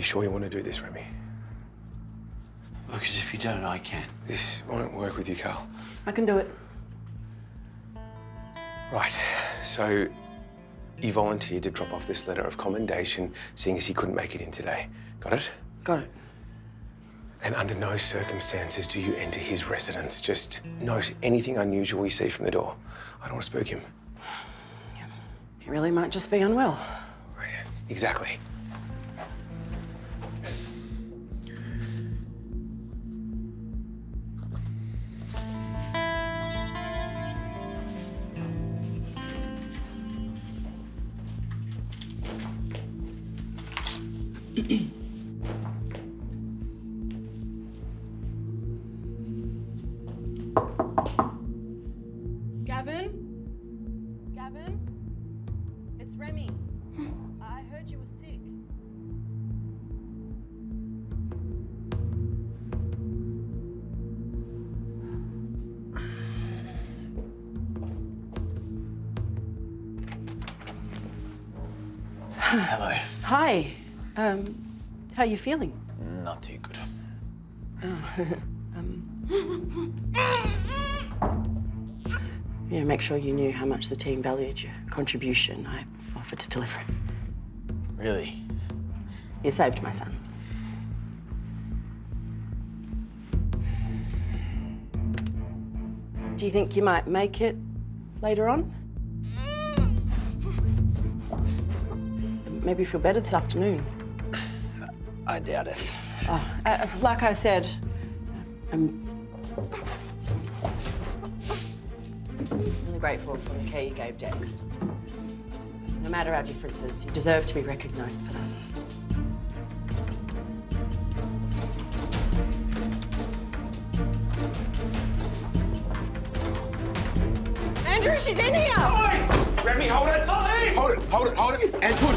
You sure you want to do this, Remy? Because if you don't, I can. This won't work with you, Carl. I can do it. Right, so you volunteered to drop off this letter of commendation, seeing as he couldn't make it in today. Got it? Got it. And under no circumstances do you enter his residence. Just note anything unusual you see from the door. I don't want to spook him. Yeah. He really might just be unwell. Oh, yeah, exactly. Gavin? It's Remy. I heard you were sick. Hello. Hi. How you feeling? Not too good. Yeah, make sure you knew how much the team valued your contribution. I offered to deliver it. Really? You saved my son. Do you think you might make it later on? Maybe feel better this afternoon. I doubt it. Like I said, I'm really grateful for the care you gave Dex. No matter our differences, you deserve to be recognised for that. Andrew, she's in here! Ollie! Remy, hold it! Ollie! Hold it! And push!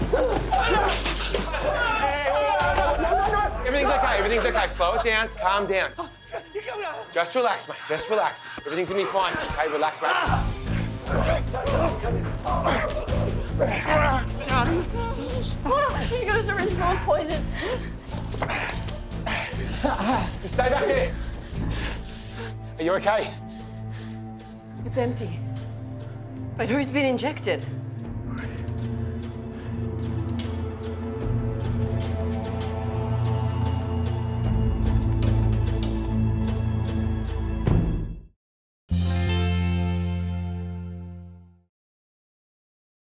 Everything's okay. Slow it down. Calm down. Just relax, mate. Just relax. Everything's gonna be fine. Okay, relax, mate. You got a syringe full of poison. Just stay back there. Are you okay? It's empty. But who's been injected?